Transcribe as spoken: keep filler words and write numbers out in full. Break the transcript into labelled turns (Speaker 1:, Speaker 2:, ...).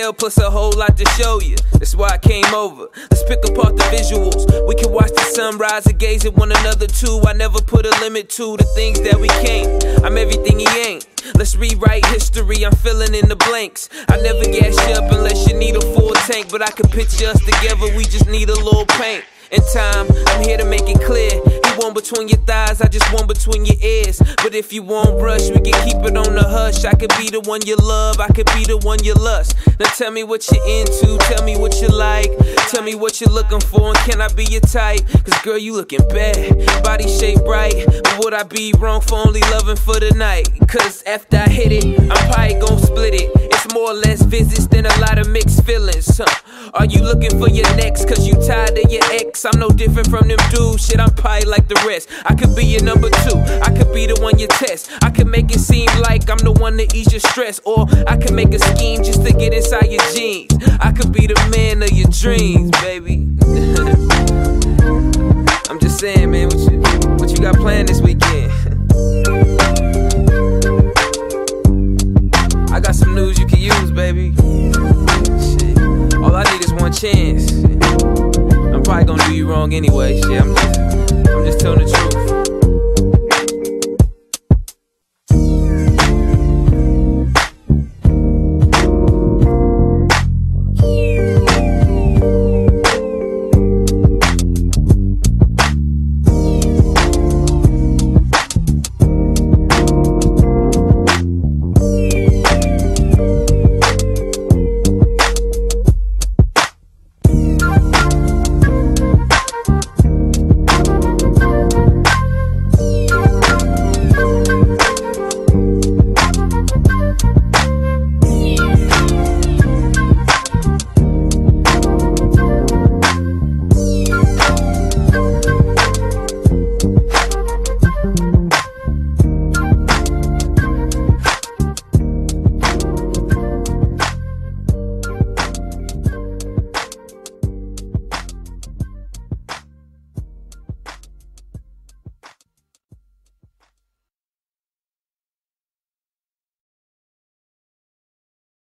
Speaker 1: tell, plus a whole lot to show you. That's why I came over. Let's pick apart the visuals. We can watch the sunrise and gaze at one another too. I never put a limit to the things that we can't. I'm everything he ain't. Let's rewrite history, I'm filling in the blanks. I never gas you up unless you need a full tank, but I can picture us together, we just need a little paint. In time, I'm here to make it clear. He won between your thighs, I just won between your ears. But if you won't rush, we can keep it on the hush. I could be the one you love, I could be the one you lust. Now tell me what you're into, tell me what you like. Tell me what you're looking for and can I be your type? Cause girl, you looking bad, body shape right. But would I be wrong for only loving for the night? Cause after I hit it, I'm probably gon' split it. It's more or less visits than a lot of mixed feelings, huh? Are you looking for your next cause you tired of your ex? I'm no different from them dudes, shit, I'm probably like the rest. I could be your number two, I could be the one you test. I could make it seem like I'm the one to ease your stress. Or I could make a scheme just to get inside your jeans. I could be the man of your dreams, baby. I'm just saying, man, what you, what you got planned this weekend? I got some news you can use, baby. Shit, all I need is one chance. I'm probably gonna do you wrong anyway. Shit, I'm just, I'm just telling the truth.